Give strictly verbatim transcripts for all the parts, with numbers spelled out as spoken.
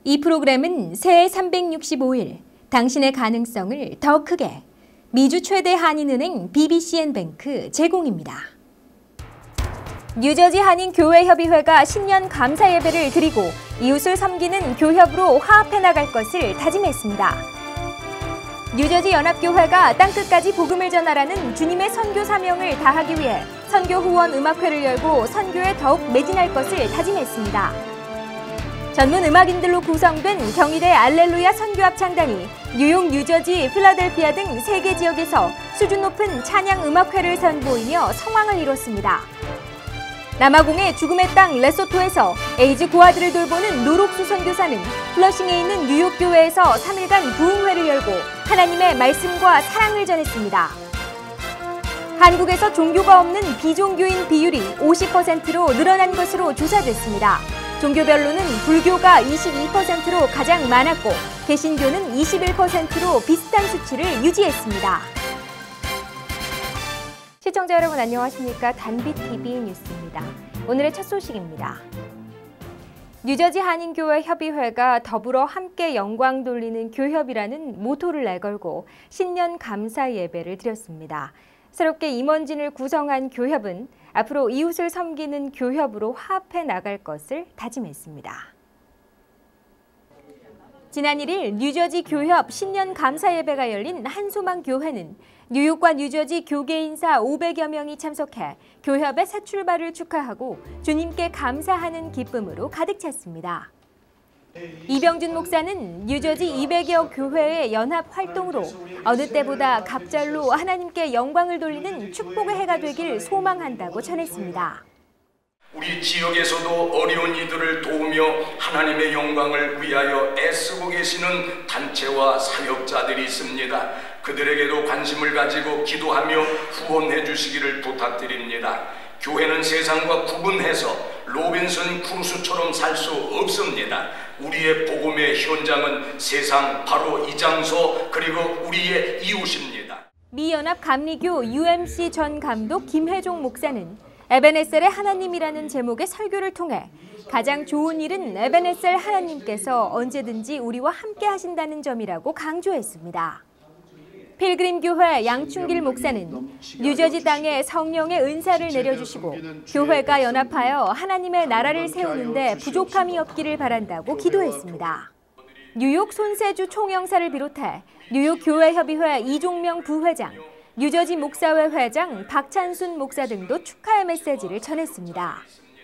이 프로그램은 새해 삼백육십오 일 당신의 가능성을 더 크게 미주 최대 한인은행 비비씨엔뱅크 제공입니다. 뉴저지 한인교회협의회가 신년 감사 예배를 드리고 이웃을 섬기는 교협으로 화합해 나갈 것을 다짐했습니다. 뉴저지 연합교회가 땅끝까지 복음을 전하라는 주님의 선교 사명을 다하기 위해 선교 후원 음악회를 열고 선교에 더욱 매진할 것을 다짐했습니다. 전문 음악인들로 구성된 경희대 알렐루야 선교합창단이 뉴욕, 뉴저지, 필라델피아 등 세 개 지역에서 수준 높은 찬양 음악회를 선보이며 성황을 이뤘습니다. 남아공의 죽음의 땅 레소토에서 에이즈 고아들을 돌보는 노록수 선교사는 플러싱에 있는 뉴욕 교회에서 삼 일간 부흥회를 열고 하나님의 말씀과 사랑을 전했습니다. 한국에서 종교가 없는 비종교인 비율이 오십 퍼센트로 늘어난 것으로 조사됐습니다. 종교별로는 불교가 이십이 퍼센트로 가장 많았고 개신교는 이십일 퍼센트로 비슷한 수치를 유지했습니다. 시청자 여러분 안녕하십니까? 단비티비 뉴스입니다. 오늘의 첫 소식입니다. 뉴저지 한인교회 협의회가 더불어 함께 영광 돌리는 교협이라는 모토를 내걸고 신년 감사 예배를 드렸습니다. 새롭게 임원진을 구성한 교협은 앞으로 이웃을 섬기는 교협으로 화합해 나갈 것을 다짐했습니다. 지난 일 일 뉴저지 교협 신년 감사 예배가 열린 한소망 교회는 뉴욕과 뉴저지 교계 인사 오백여 명이 참석해 교협의 새 출발을 축하하고 주님께 감사하는 기쁨으로 가득 찼습니다. 이병준 목사는 뉴저지 이백여 교회의 연합 활동으로 어느 때보다 갑절로 하나님께 영광을 돌리는 축복의 해가 되길 소망한다고 전했습니다. 우리 지역에서도 어려운 이들을 도우며 하나님의 영광을 위하여 애쓰고 계시는 단체와 사역자들이 있습니다. 그들에게도 관심을 가지고 기도하며 후원해 주시기를 부탁드립니다. 교회는 세상과 구분해서 로빈슨 크루소처럼 살 수 없습니다. 우리의 복음의 현장은 세상 바로 이 장소 그리고 우리의 이웃입니다. 미 연합 감리교 유엠씨 전 감독 김혜종 목사는 에베네셀의 하나님이라는 제목의 설교를 통해 가장 좋은 일은 에베네셀 하나님께서 언제든지 우리와 함께 하신다는 점이라고 강조했습니다. 필그림교회 양충길 목사는 뉴저지 땅에 성령의 은사를 내려주시고 교회가 연합하여 하나님의 나라를 세우는데 부족함이 없기를 바란다고 기도했습니다. 뉴욕 손세주 총영사를 비롯해 뉴욕 교회협의회 이종명 부회장, 뉴저지 목사회 회장 박찬순 목사 등도 축하의 메시지를 전했습니다.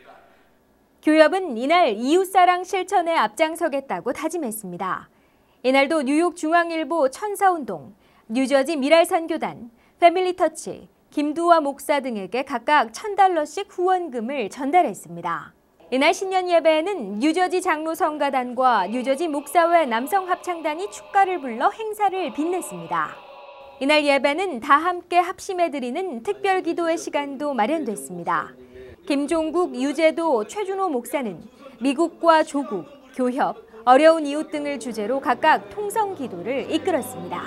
교협은 이날 이웃사랑 실천에 앞장서겠다고 다짐했습니다. 이날도 뉴욕 중앙일보 천사운동, 뉴저지 미랄선교단, 패밀리터치, 김두화 목사 등에게 각각 천 달러씩 후원금을 전달했습니다. 이날 신년 예배에는 뉴저지 장로성가단과 뉴저지 목사회 남성합창단이 축가를 불러 행사를 빛냈습니다. 이날 예배는 다 함께 합심해드리는 특별기도의 시간도 마련됐습니다. 김종국, 유재도, 최준호 목사는 미국과 조국, 교협, 어려운 이웃 등을 주제로 각각 통성기도를 이끌었습니다.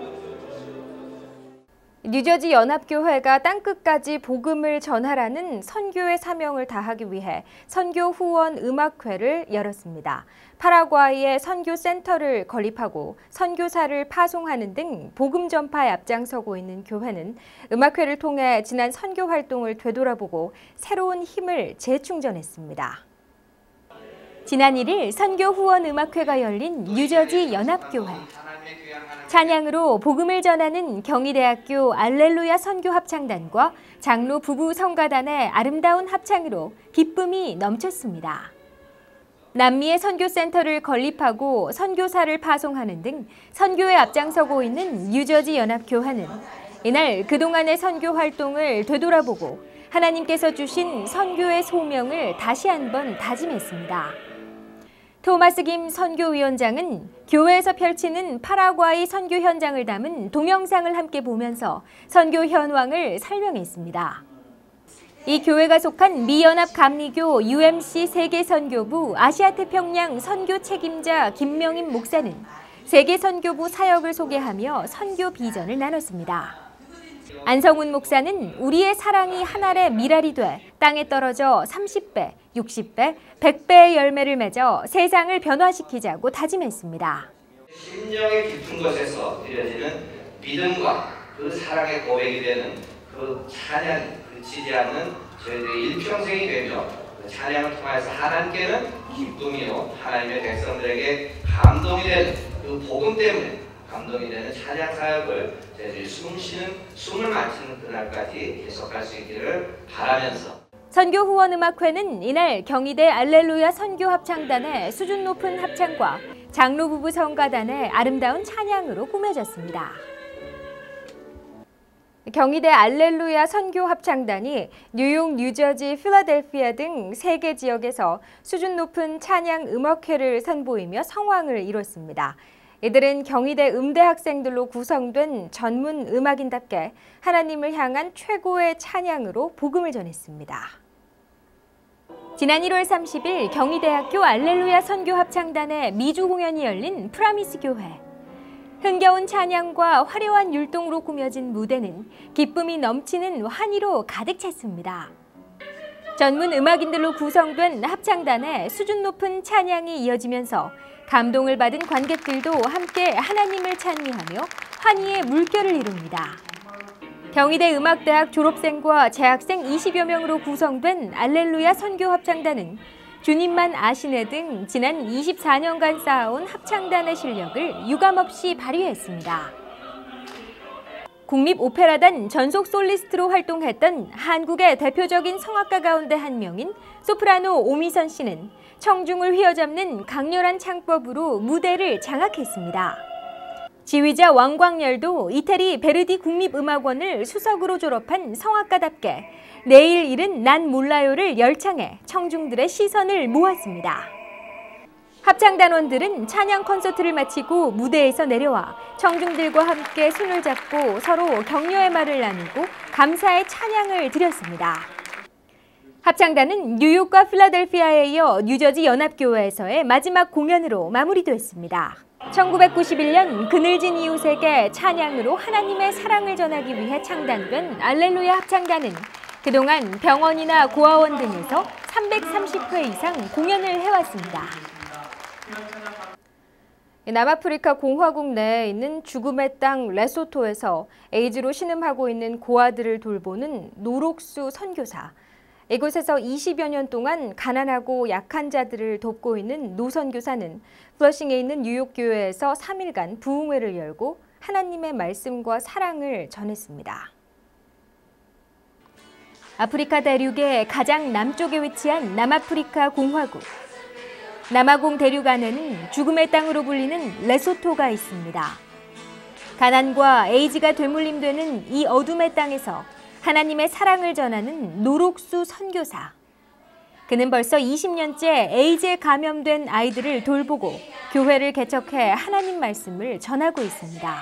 뉴저지 연합교회가 땅끝까지 복음을 전하라는 선교의 사명을 다하기 위해 선교 후원 음악회를 열었습니다. 파라과이에 선교센터를 건립하고 선교사를 파송하는 등 복음 전파에 앞장서고 있는 교회는 음악회를 통해 지난 선교 활동을 되돌아보고 새로운 힘을 재충전했습니다. 지난 일 일 선교 후원 음악회가 열린 뉴저지 연합교회. 찬양으로 복음을 전하는 경희대학교 알렐루야 선교합창단과 장로 부부 성가단의 아름다운 합창으로 기쁨이 넘쳤습니다. 남미의 선교센터를 건립하고 선교사를 파송하는 등 선교에 앞장서고 있는 뉴저지 연합교회는 이날 그동안의 선교 활동을 되돌아보고 하나님께서 주신 선교의 소명을 다시 한번 다짐했습니다. 토마스 김 선교위원장은 교회에서 펼치는 파라과이 선교 현장을 담은 동영상을 함께 보면서 선교 현황을 설명했습니다. 이 교회가 속한 미연합 감리교 유엠씨 세계선교부 아시아태평양 선교 책임자 김명임 목사는 세계선교부 사역을 소개하며 선교 비전을 나눴습니다. 안성훈 목사는 우리의 사랑이 한 알의 밀알이 돼 땅에 떨어져 삼십 배, 육십 배, 백 배의 열매를 맺어 세상을 변화시키자고 다짐했습니다. 심령의 깊은 곳에서 드려지는 믿음과 그 사랑의 고백이 되는 그 찬양, 그 지지하는 저희들의 일평생이 되며 그 찬양을 통해서 하나님께는 기쁨이요 하나님의 백성들에게 감동이 되는 그 복음 때문에 감동이 되는 찬양 사역을 저희들이 숨 쉬는 숨을 마치는 그날까지 계속할 수 있기를 바라면서 선교후원음악회는 이날 경희대 알렐루야 선교합창단의 수준 높은 합창과 장로부부 성가단의 아름다운 찬양으로 꾸며졌습니다. 경희대 알렐루야 선교합창단이 뉴욕, 뉴저지, 필라델피아 등 세 개 지역에서 수준 높은 찬양 음악회를 선보이며 성황을 이뤘습니다. 이들은 경희대 음대 학생들로 구성된 전문 음악인답게 하나님을 향한 최고의 찬양으로 복음을 전했습니다. 지난 일월 삼십일 경희대학교 알렐루야 선교합창단의 미주 공연이 열린 프라미스 교회. 흥겨운 찬양과 화려한 율동으로 꾸며진 무대는 기쁨이 넘치는 환희로 가득 찼습니다. 전문 음악인들로 구성된 합창단의 수준 높은 찬양이 이어지면서 감동을 받은 관객들도 함께 하나님을 찬미하며 환희의 물결을 이룹니다. 경희대 음악대학 졸업생과 재학생 이십여 명으로 구성된 알렐루야 선교합창단은 주님만 아시네 등 지난 이십사 년간 쌓아온 합창단의 실력을 유감없이 발휘했습니다. 국립오페라단 전속 솔리스트로 활동했던 한국의 대표적인 성악가 가운데 한 명인 소프라노 오미선 씨는 청중을 휘어잡는 강렬한 창법으로 무대를 장악했습니다. 지휘자 왕광열도 이태리 베르디 국립음악원을 수석으로 졸업한 성악가답게 내일 일은 난 몰라요를 열창해 청중들의 시선을 모았습니다. 합창단원들은 찬양 콘서트를 마치고 무대에서 내려와 청중들과 함께 손을 잡고 서로 격려의 말을 나누고 감사의 찬양을 드렸습니다. 합창단은 뉴욕과 필라델피아에 이어 뉴저지 연합교회에서의 마지막 공연으로 마무리됐습니다. 천구백구십일 년 그늘진 이웃에게 찬양으로 하나님의 사랑을 전하기 위해 창단된 알렐루야 합창단은 그동안 병원이나 고아원 등에서 삼백삼십 회 이상 공연을 해왔습니다. 남아프리카 공화국 내에 있는 죽음의 땅 레소토에서 에이즈로 신음하고 있는 고아들을 돌보는 노록수 선교사. 이곳에서 이십여 년 동안 가난하고 약한 자들을 돕고 있는 노 선교사는 플러싱에 있는 뉴욕 교회에서 삼 일간 부흥회를 열고 하나님의 말씀과 사랑을 전했습니다. 아프리카 대륙의 가장 남쪽에 위치한 남아프리카 공화국. 남아공 대륙 안에는 죽음의 땅으로 불리는 레소토가 있습니다. 가난과 에이즈가 되물림되는 이 어둠의 땅에서 하나님의 사랑을 전하는 노록수 선교사. 그는 벌써 이십 년째 에이즈에 감염된 아이들을 돌보고 교회를 개척해 하나님 말씀을 전하고 있습니다.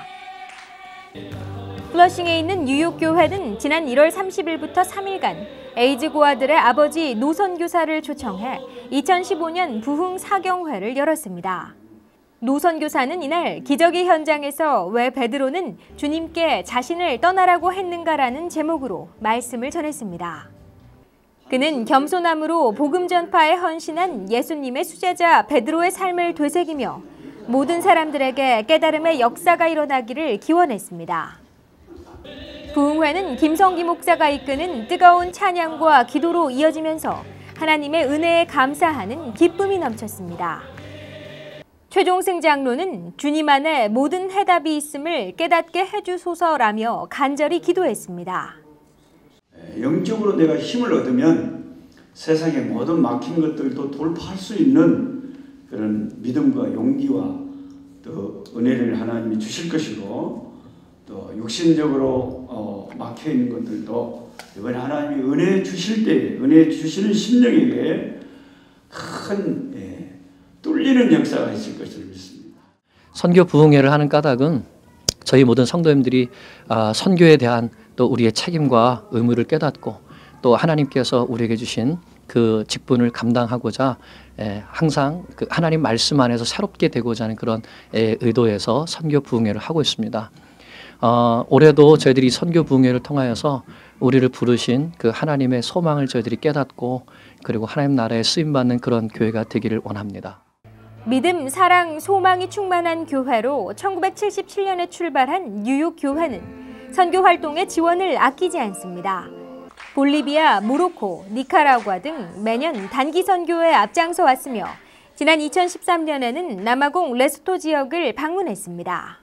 플러싱에 있는 뉴욕 교회는 지난 일월 삼십일부터 삼 일간 에이즈 고아들의 아버지 노 선교사를 초청해 이천십오 년 부흥 사경회를 열었습니다. 노 선교사는 이날 기적의 현장에서 왜 베드로는 주님께 자신을 떠나라고 했는가라는 제목으로 말씀을 전했습니다. 그는 겸손함으로 복음 전파에 헌신한 예수님의 수제자 베드로의 삶을 되새기며 모든 사람들에게 깨달음의 역사가 일어나기를 기원했습니다. 부흥회는 김성기 목사가 이끄는 뜨거운 찬양과 기도로 이어지면서 하나님의 은혜에 감사하는 기쁨이 넘쳤습니다. 최종승 장로는 주님 안에 모든 해답이 있음을 깨닫게 해주소서라며 간절히 기도했습니다. 영적으로 내가 힘을 얻으면 세상의 모든 막힌 것들도 돌파할 수 있는 그런 믿음과 용기와 또 은혜를 하나님이 주실 것이고 또 육신적으로 어, 막혀 있는 것들도 이번에 하나님이 은혜 주실 때 은혜 주시는 심령에게 큰 예, 뚫리는 역사가 있을 것을 믿습니다. 선교 부흥회를 하는 까닭은 저희 모든 성도님들이 아, 선교에 대한 또 우리의 책임과 의무를 깨닫고 또 하나님께서 우리에게 주신 그 직분을 감당하고자 에, 항상 그 하나님 말씀 안에서 새롭게 되고자 하는 그런 에, 의도에서 선교 부흥회를 하고 있습니다. 어, 올해도 저희들이 선교 부흥회를 통하여서 우리를 부르신 그 하나님의 소망을 저희들이 깨닫고 그리고 하나님 나라에 쓰임받는 그런 교회가 되기를 원합니다. 믿음, 사랑, 소망이 충만한 교회로 천구백칠십칠 년에 출발한 뉴욕 교회는 선교 활동에 지원을 아끼지 않습니다. 볼리비아, 모로코, 니카라과 등 매년 단기 선교에 앞장서 왔으며 지난 이천십삼 년에는 남아공 레소토 지역을 방문했습니다.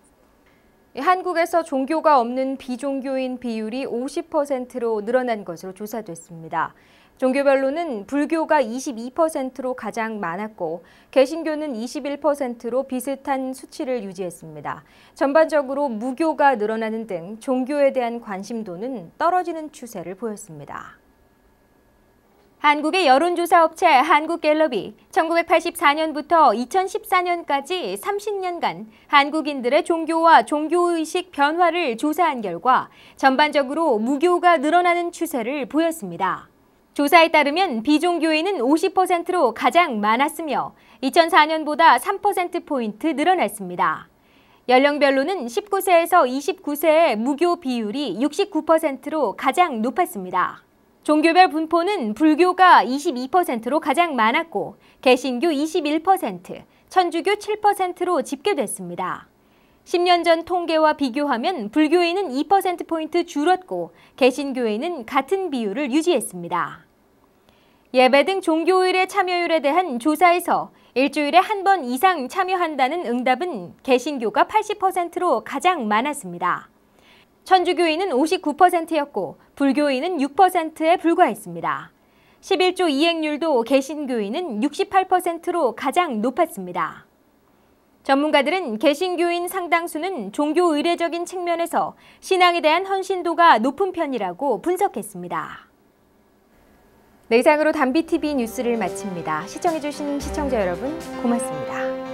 한국에서 종교가 없는 비종교인 비율이 오십 퍼센트로 늘어난 것으로 조사됐습니다. 종교별로는 불교가 이십이 퍼센트로 가장 많았고 개신교는 이십일 퍼센트로 비슷한 수치를 유지했습니다. 전반적으로 무교가 늘어나는 등 종교에 대한 관심도는 떨어지는 추세를 보였습니다. 한국의 여론조사 업체 한국갤럽이 천구백팔십사 년부터 이천십사 년까지 삼십 년간 한국인들의 종교와 종교의식 변화를 조사한 결과 전반적으로 무교가 늘어나는 추세를 보였습니다. 조사에 따르면 비종교인은 오십 퍼센트로 가장 많았으며 이천사 년보다 삼 퍼센트포인트 늘어났습니다. 연령별로는 십구 세에서 이십구 세의 무교 비율이 육십구 퍼센트로 가장 높았습니다. 종교별 분포는 불교가 이십이 퍼센트로 가장 많았고 개신교 이십일 퍼센트, 천주교 칠 퍼센트로 집계됐습니다. 십 년 전 통계와 비교하면 불교인은 이 퍼센트포인트 줄었고 개신교인은 같은 비율을 유지했습니다. 예배 등 종교일의 참여율에 대한 조사에서 일주일에 한 번 이상 참여한다는 응답은 개신교가 팔십 퍼센트로 가장 많았습니다. 천주교인은 오십구 퍼센트였고 불교인은 육 퍼센트에 불과했습니다. 십일 조 이행률도 개신교인은 육십팔 퍼센트로 가장 높았습니다. 전문가들은 개신교인 상당수는 종교 의례적인 측면에서 신앙에 대한 헌신도가 높은 편이라고 분석했습니다. 네, 이상으로 담비티비 뉴스를 마칩니다. 시청해주신 시청자 여러분 고맙습니다.